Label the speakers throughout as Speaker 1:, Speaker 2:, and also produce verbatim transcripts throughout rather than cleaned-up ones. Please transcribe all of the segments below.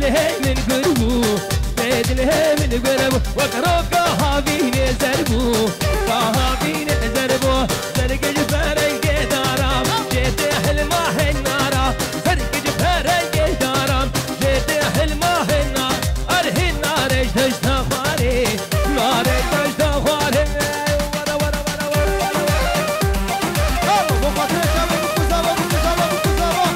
Speaker 1: ليه من قربو بيد ليه من قربو وقروك هابيني زربو هابيني زربو زرق جفرق دارام جيت حلمه النارا زرق جفرق دارام جيت حلمه النار ارهي النار اجدج تخواري نار اجدج تخواري ورا ورا ورا ورا ورا بو خاطر شباب بكوزابا بكوزابا بكوزابا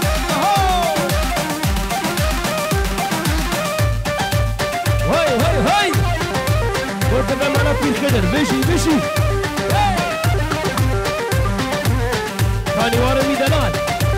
Speaker 1: هاي هاي هاي وتبع معنا في الخدر بشي بشي ثاني ورا ميدانات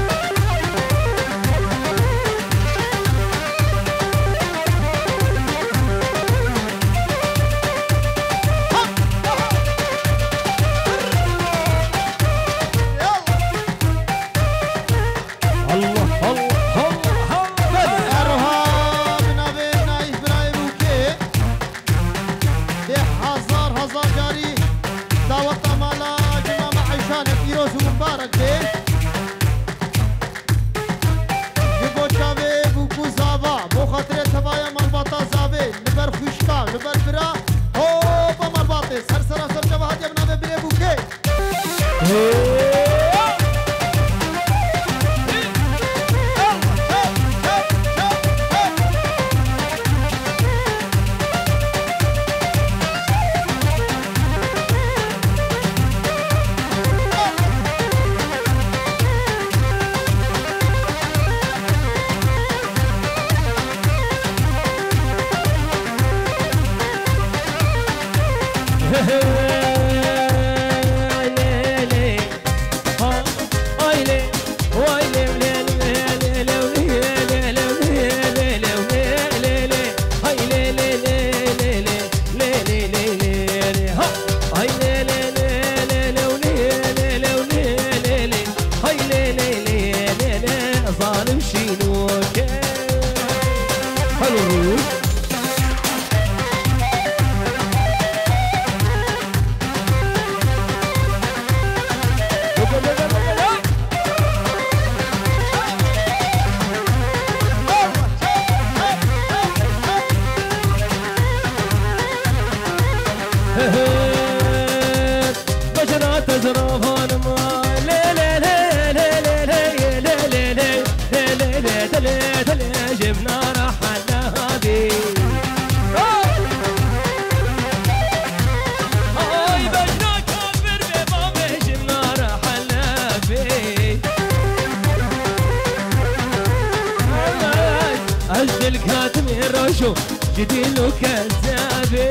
Speaker 1: جديلو كذابي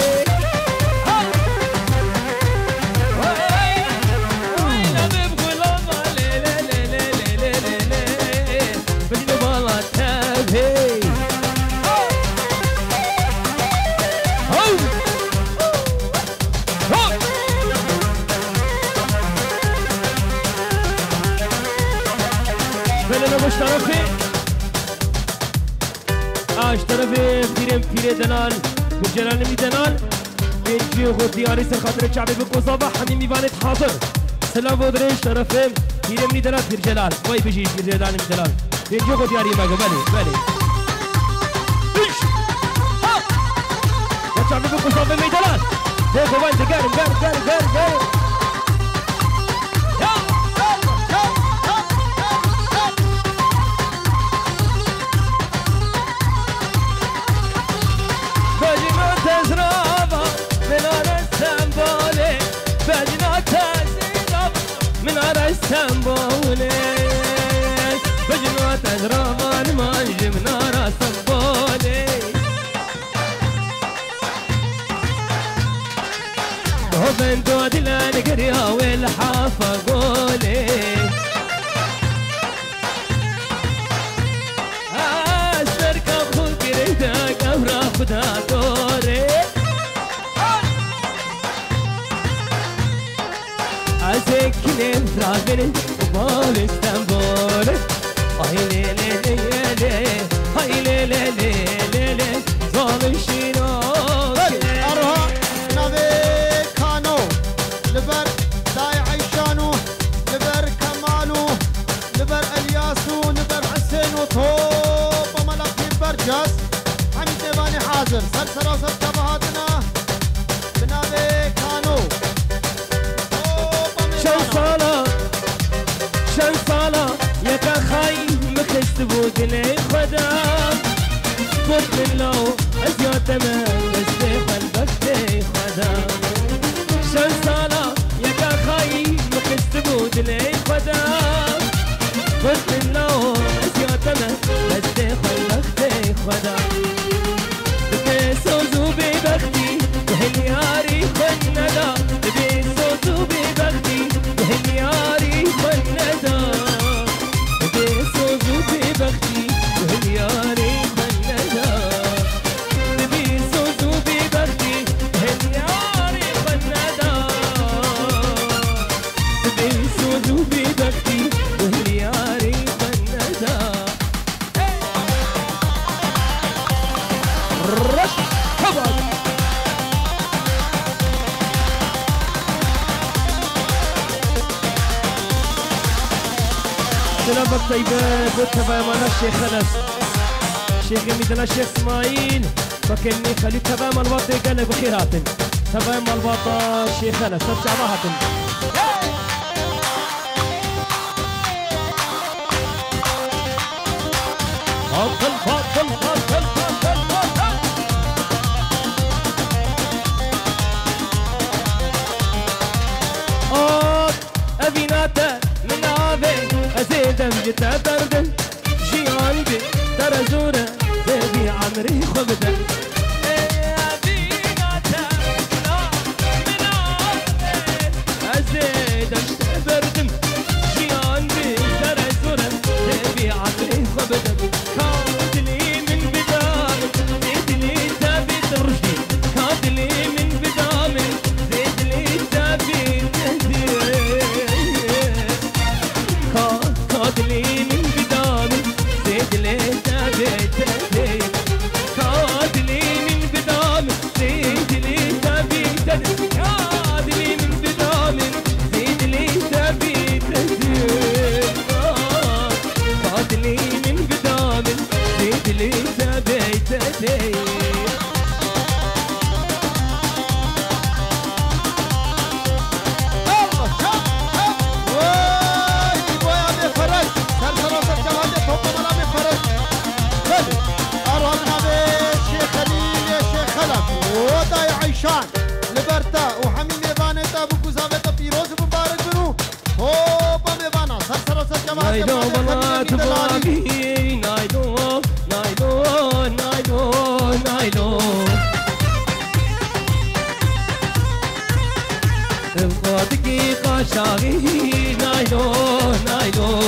Speaker 1: وين بيبغوا لما لي لي لي لي لي لي لي بجنو بالله تابي بلنا مش طرفي اش طرفي بيرم بيري دنال بالجلال ميدانال بيجي غور دياري سر خاطر الشعب بكوزابا حميمي بانت حاضر سلام ودريش طرفهم بيرم ميدانال بير جلال واي بيجي بير جلال ميدانال بيجي غور دياري باقا بالي بالي ايش ها الشعب بكوزابا ميدانال ديكو وين دقارم قارم قارم قارم قارم سنبولي بجنوات أجرابان ما نجمنا راس سنبولي هو بنتو دلان قريا والحافة قولي أسرك أخوك ريدك أبرا خدا دوري أسكنين تراغن وبال اسطنبول هاي لي لي لي لي هاي لي لي لي لي ظالم شينوك
Speaker 2: أروها نبي كانو لبر داي عيشانو لبر كمالو لبر الياسو لبر حسين وطوب ملك برجاس حاضر سرسرة وسر شبهاتنا بنابي كانو
Speaker 1: شن صالة شن صالة يكا خاي مخست بودني خدا قلت من لو أزياد تمام بستيخن بكتي خدا شن صالة يكا خاي مخست بودني خدا قلت من لو أزياد تمام بستيخن بكتي خدا بكي سوزو ببختي وهنياري خندا بكي سوزو ببختي وهنياري خندا بكي سوزو ببختي وهنياري خندا بكي سوزو ببختي وهنياري خندا بكي سوزو ببختي وهنياري خندا رش خبر سلامك طيبة بوتها معنا الشيخ خلف الشيخ يميدنا الشيخ اسماعيل فكني خليك تبع مالباطة قال بخيرات تبع مالباطة الشيخ خلف ترجع معهاتن فضل فضل فضل فضل فضل آه أبيناتا من عابي أزيدم جتا بردم جيان بي ترى زورة بيبي عمري خبدة أبيناتا من عابي أزيدم جتا بردم جيان بي ترى زورة بيبي عمري خبدة كادلي من بدام زيدلي تابي ترشدي كادلي من بدام زيدلي تابي تهدي كادلي من بدام زيدلي تابي تهدي كادلي من بدام زيدلي تابي تهدي كادلي من بدام زيدلي تابي تهدي كادلي من بدام زيدلي تابي تهدي
Speaker 2: وداي عيشان لبرتا وحمي ميبانتا بوكو زابتا بيروز مبارك بنو هوبا ميبانا سرسر وسر جماعة
Speaker 1: نايلو بلا تبابي نايلو نايلو نايلو نايلو انقاذكي قاشاغي نايلو نايلو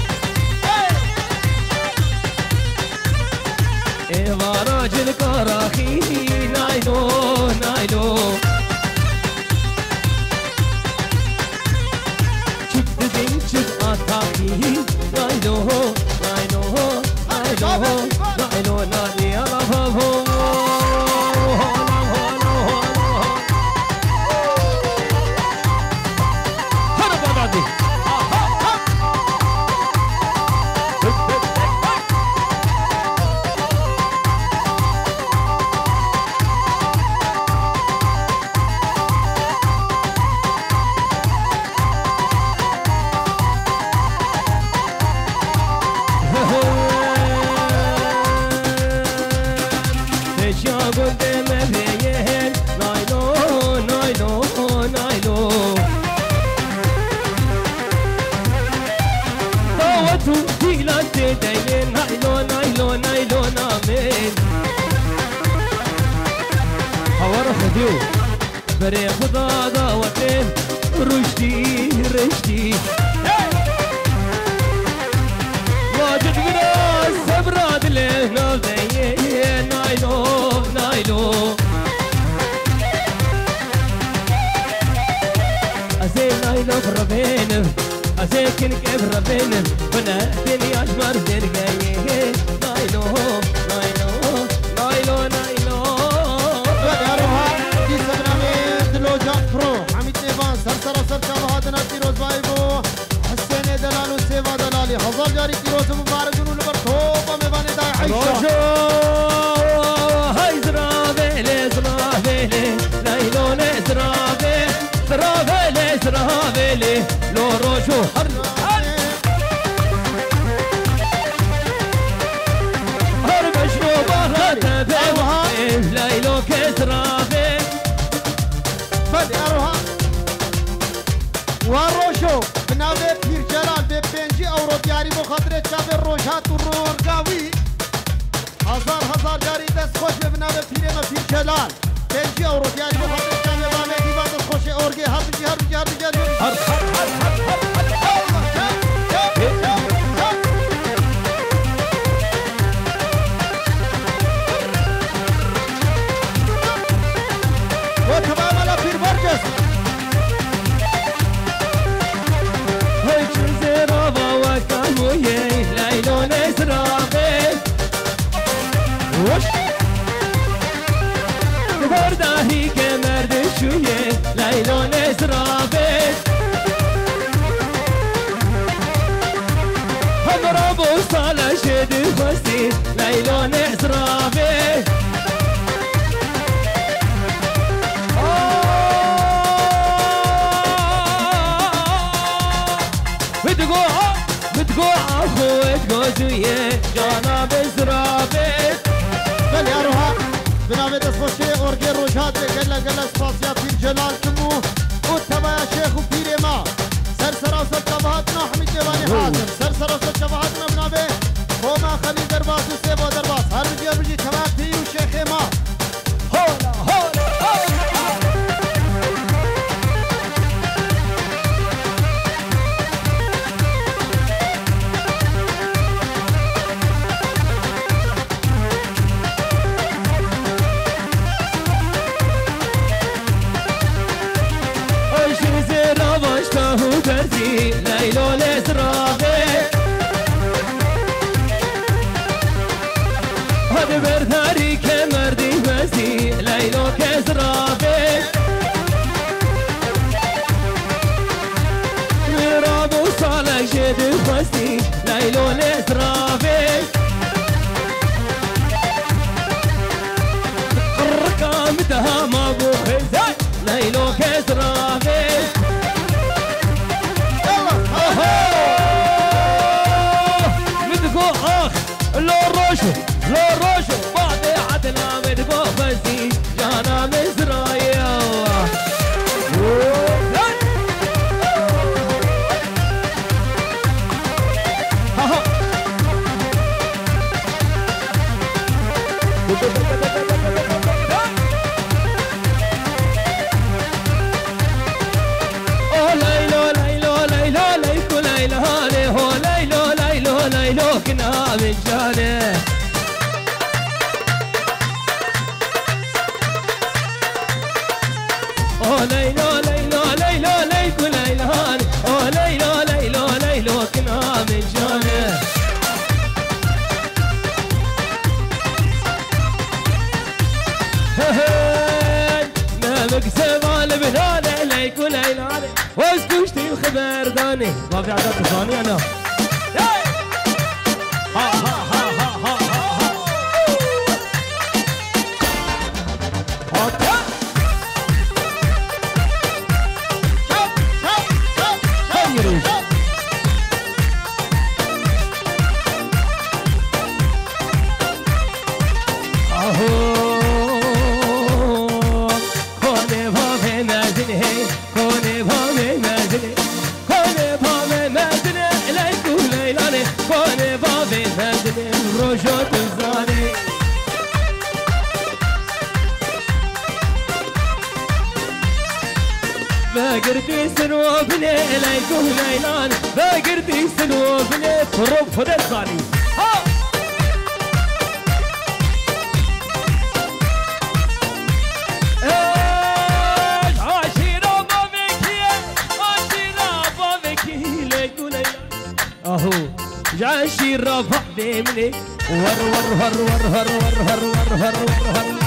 Speaker 1: ايوا راجل كراخي نايلو نايلو شفت بنت اتاخي نايلو نايلو نايلو نايلو نادي يا رفافو بري خدا دعوتين رشدي رشدي واجد قراص سبراد له ناوزي نايلو نايلو أزي نايلو بربين أزي كنك بربين بنا دني أجمر درجاي نايلو نايلو نايلو نايلو
Speaker 2: حميد نيفان سرسر وسر شبهاتنا تيروز بايبو حسين دلال وسيفا دلالي هزار جاري تيروز مبارك ونو لبر توبا ميباني داي عيشة
Speaker 1: هاي زرا
Speaker 2: اورو دیاری بو خاطر چاپ روشات و رورگاوی هزار هزار جاری دست خوش بنابه پیره ما پیر جلال پنجی اورو دیاری بو خاطر چاپ بانه دیوان دست خوش اورگی هر بجی هر بجی هر بجی هر بجی هر و تمام على پیر برجس
Speaker 1: ليلون اسرافيل وش برداهي كمرد شويه ليلون اسرافيل همرا بوصالة شد خسي ليلون اسرافيل بتقول بتقول اخوك جوزيه جانا بزرافه
Speaker 2: بل يا روها بنابه دست خوشی اورگی روشات گله گله سپاسیا پیر جلال کمو او تبا یا شیخ و پیر ما سر سراسر جواهاتنا حمید دیوانی حاضر سر سراسر جواهاتنا بنابه خوما خلی درباس و سیبا درباس هر بجی هر بجی تمام پیر و شیخ ما
Speaker 1: هولا هولا ليلو الاسرافي هذا برثاري كمردي بسي ليلو كسرافي مرابو صالح جد خسي ليلو الاسرافي الرقم دهم ابو حزين ليلو كسرافي لو روشو لو روشو بعد عدنا مدقو بسي جانا مزرايا كنا من جانه او ليلو ليلو ليلو ليلو ليلان او ليلو ليلو ليلو كنا من جانه ما مكسب على بنانه ليكو ليلان واسكوشتي الخبر داني ما في عدد ثاني انا ha ha ha ha ha ha ha okay
Speaker 2: chop chop chop chop
Speaker 1: aho kone bhave nazne kone bhave nazne kone bhave nazne laiku leilane kone bhave nazne rojot zane بقردي سنوبني laiku leilan بقردي سنوبني فرب فدت زاني ها جاشي رفع بمني ور ور ور ور ور ور ور ور ور ور ور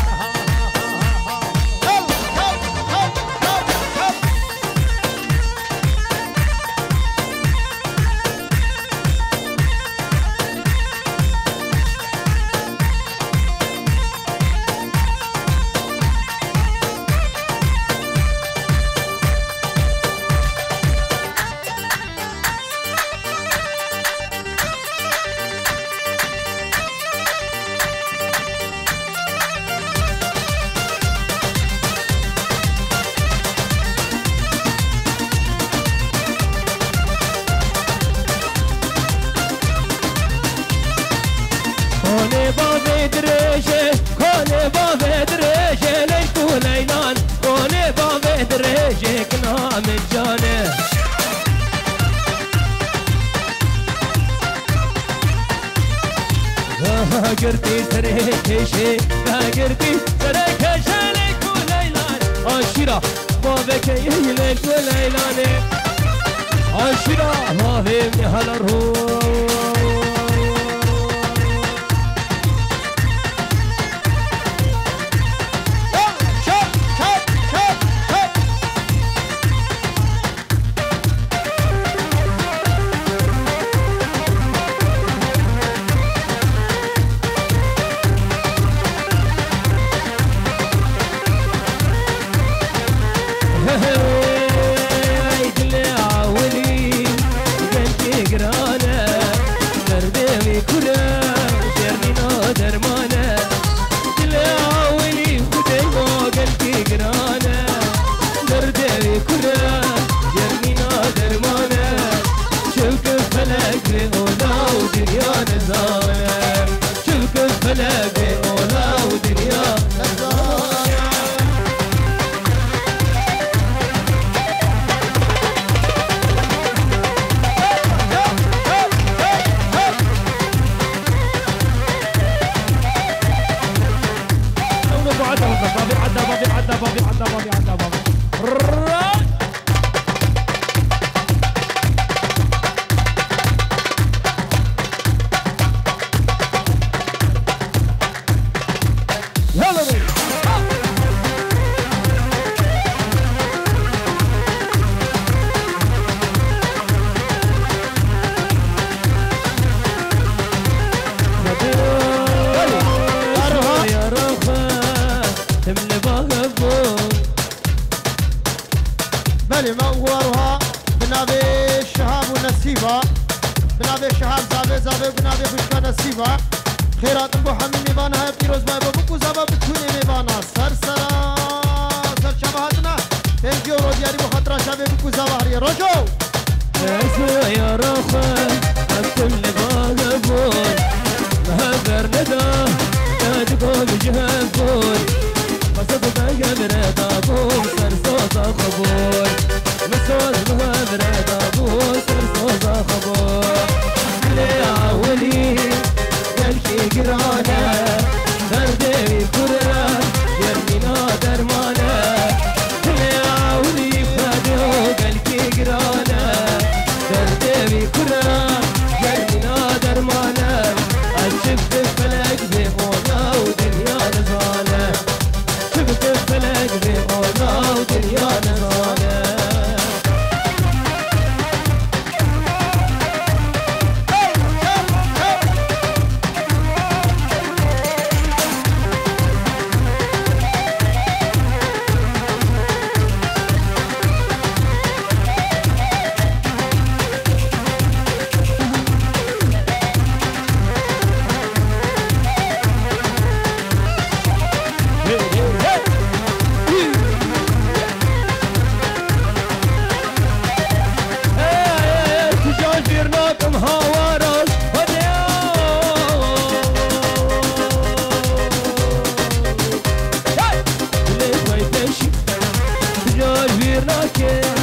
Speaker 1: قرتي سركشي قرتي سركشي لك وليلان عشرة ما بك يلك وليلان عشرة ما فهمني هالروح خيرات ابو حميد ميبانا هاي بيروز ما بابوكو زابا بتكوني ميبانا سر سرا سر شبهاتنا ثانك يو رودياري بخاطر شباب بكو زابا روجو اسمع يا رخا اكتم لبالبون مهبر ندى نادقو بجهبون قصد بقبر دابون سر صوصا خبون مسوز مهبر دابون سر صوصا خبون لي عولي يلكي قرانا دردي كرة يرمينا درمانا لي عولي فادو قلكي قرانا دردي كرة يرمينا درمانا شفت الفلك بهونا ودنيا نزالة شفت الفلك بهونا ودنيا نزالة Yeah.